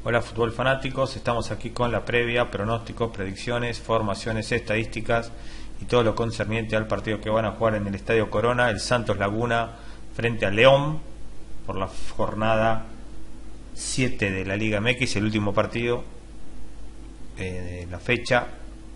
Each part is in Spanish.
Hola fútbol fanáticos, estamos aquí con la previa, pronósticos, predicciones, formaciones, estadísticas y todo lo concerniente al partido que van a jugar en el Estadio Corona, el Santos Laguna frente al León por la jornada 7 de la Liga MX, el último partido de la fecha.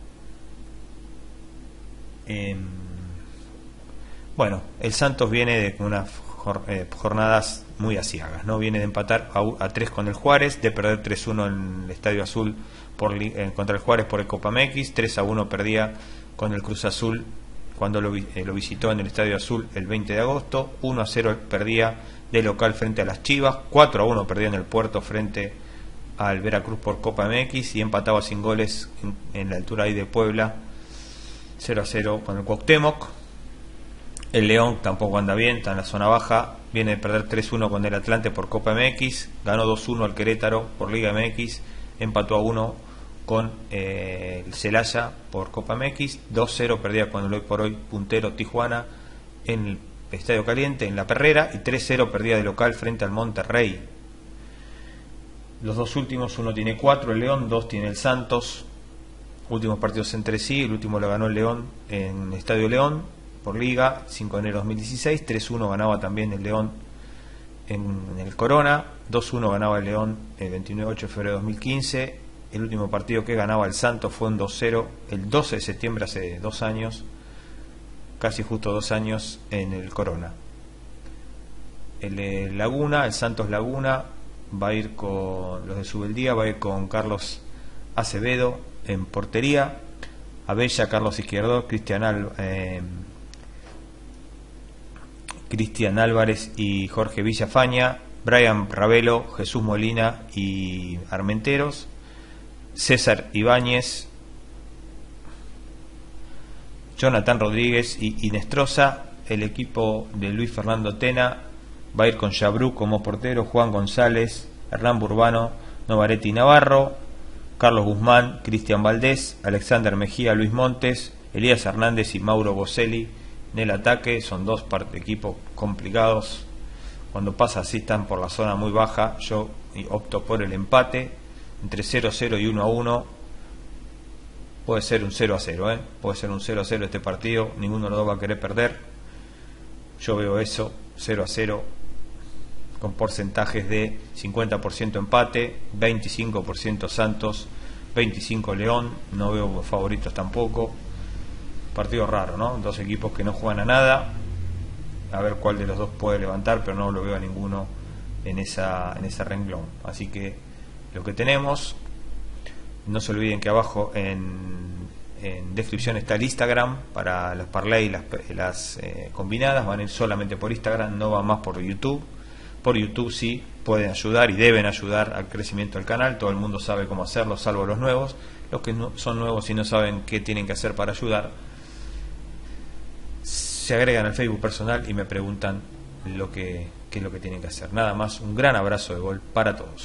Bueno, el Santos viene de unas jornadas muy aciagas, ¿no? Viene de empatar a 3 con el Juárez, de perder 3-1 en el Estadio Azul contra el Juárez por el Copa MX, 3-1 perdía con el Cruz Azul cuando lo visitó en el Estadio Azul el 20 de agosto, 1-0 perdía de local frente a las Chivas, 4-1 perdía en el Puerto frente al Veracruz por Copa MX y empataba sin goles en la altura ahí de Puebla, 0-0 con el Cuauhtémoc. El León tampoco anda bien, está en la zona baja, viene de perder 3-1 con el Atlante por Copa MX, ganó 2-1 al Querétaro por Liga MX, empató a 1 con el Celaya por Copa MX, 2-0 perdía con el hoy por hoy puntero Tijuana en el Estadio Caliente, en La Perrera, y 3-0 perdía de local frente al Monterrey. Los dos últimos, uno tiene 4 el León, 2 tiene el Santos, últimos partidos entre sí, el último lo ganó el León en Estadio León por Liga, 5 de enero de 2016, 3-1 ganaba también el León en el Corona, 2-1 ganaba el León el 29 de febrero de 2015, el último partido que ganaba el Santos fue un 2-0 el 12 de septiembre hace 2 años, casi justo 2 años en el Corona. El Laguna, el Santos Laguna, va a ir con los de Subeldía, va a ir con Carlos Acevedo en portería, Abella, Carlos Izquierdo, Cristian Álvarez y Jorge Villafaña, Brian Ravelo, Jesús Molina y Armenteros, César Ibáñez, Jonathan Rodríguez y Inestrosa. El equipo de Luis Fernando Tena va a ir con Chabrú como portero, Juan González, Hernán Burbano, Novaretti Navarro, Carlos Guzmán, Cristian Valdés, Alexander Mejía, Luis Montes, Elías Hernández y Mauro Boselli en el ataque. Son dos equipos complicados, cuando pasa así están por la zona muy baja. Yo opto por el empate entre 0-0 y 1-1. Puede ser un 0-0, puede ser un 0-0 este partido, ninguno de los dos va a querer perder. Yo veo eso, 0-0 con porcentajes de 50% empate, 25% Santos, 25% León. No veo favoritos tampoco. Partido raro, ¿no? Dos equipos que no juegan a nada. A ver cuál de los dos puede levantar, pero no lo veo a ninguno en ese renglón. Así que lo que tenemos, no se olviden que abajo en descripción está el Instagram para los parlay y las combinadas. Van a ir solamente por Instagram, no van más por YouTube. Por YouTube sí pueden ayudar y deben ayudar al crecimiento del canal. Todo el mundo sabe cómo hacerlo, salvo los nuevos. Los que no son nuevos y no saben qué tienen que hacer para ayudar, se agregan al Facebook personal y me preguntan qué es lo que tienen que hacer. Nada más, un gran abrazo de gol para todos.